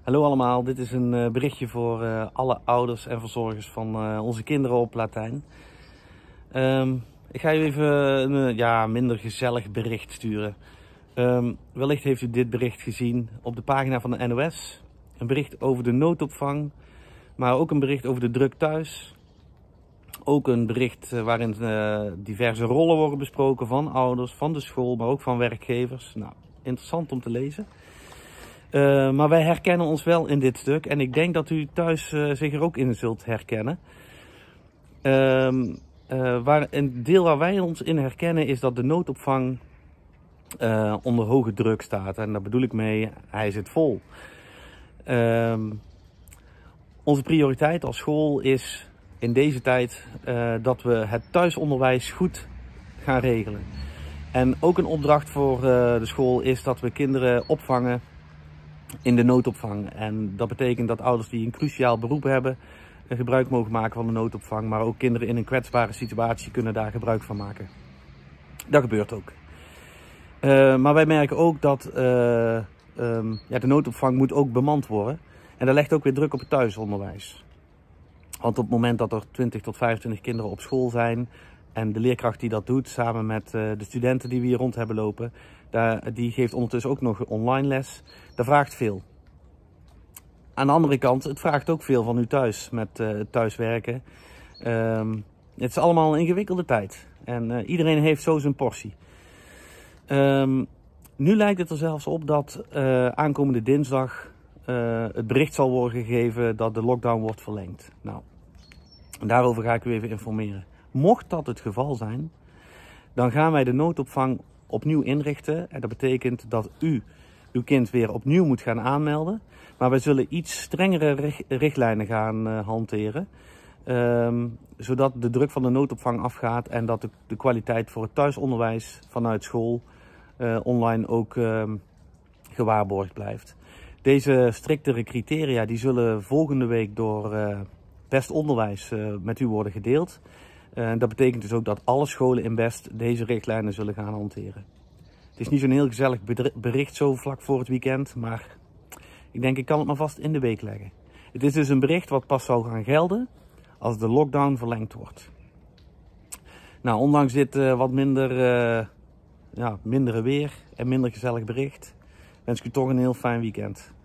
Hallo allemaal, dit is een berichtje voor alle ouders en verzorgers van onze kinderen op Latijn. Ik ga u even een minder gezellig bericht sturen. Wellicht heeft u dit bericht gezien op de pagina van de NOS. Een bericht over de noodopvang, maar ook een bericht over de druk thuis. Ook een bericht waarin diverse rollen worden besproken van ouders, van de school, maar ook van werkgevers. Nou, interessant om te lezen. Maar wij herkennen ons wel in dit stuk en ik denk dat u thuis zich er ook in zult herkennen. Een deel waar wij ons in herkennen is dat de noodopvang onder hoge druk staat. En daar bedoel ik mee, hij zit vol. Onze prioriteit als school is in deze tijd dat we het thuisonderwijs goed gaan regelen. En ook een opdracht voor de school is dat we kinderen opvangen in de noodopvang. En dat betekent dat ouders die een cruciaal beroep hebben gebruik mogen maken van de noodopvang. Maar ook kinderen in een kwetsbare situatie kunnen daar gebruik van maken. Dat gebeurt ook. Maar wij merken ook dat de noodopvang moet ook bemand worden. En dat legt ook weer druk op het thuisonderwijs. Want op het moment dat er 20 tot 25 kinderen op school zijn en de leerkracht die dat doet samen met de studenten die we hier rond hebben lopen, die geeft ondertussen ook nog online les. Dat vraagt veel. Aan de andere kant, het vraagt ook veel van u thuis met thuiswerken. Het is allemaal een ingewikkelde tijd. En iedereen heeft zo zijn portie. Nu lijkt het er zelfs op dat aankomende dinsdag het bericht zal worden gegeven dat de lockdown wordt verlengd. Nou, daarover ga ik u even informeren. Mocht dat het geval zijn, dan gaan wij de noodopvang opnieuw inrichten. En dat betekent dat u uw kind weer opnieuw moet gaan aanmelden. Maar wij zullen iets strengere richtlijnen gaan hanteren. Zodat de druk van de noodopvang afgaat en dat de kwaliteit voor het thuisonderwijs vanuit school online ook gewaarborgd blijft. Deze striktere criteria die zullen volgende week door Best Onderwijs met u worden gedeeld. Dat betekent dus ook dat alle scholen in Best deze richtlijnen zullen gaan hanteren. Het is niet zo'n heel gezellig bericht zo vlak voor het weekend, maar ik denk ik kan het maar vast in de week leggen. Het is dus een bericht wat pas zal gaan gelden als de lockdown verlengd wordt. Nou, ondanks dit wat mindere weer en minder gezellig bericht, wens ik u toch een heel fijn weekend.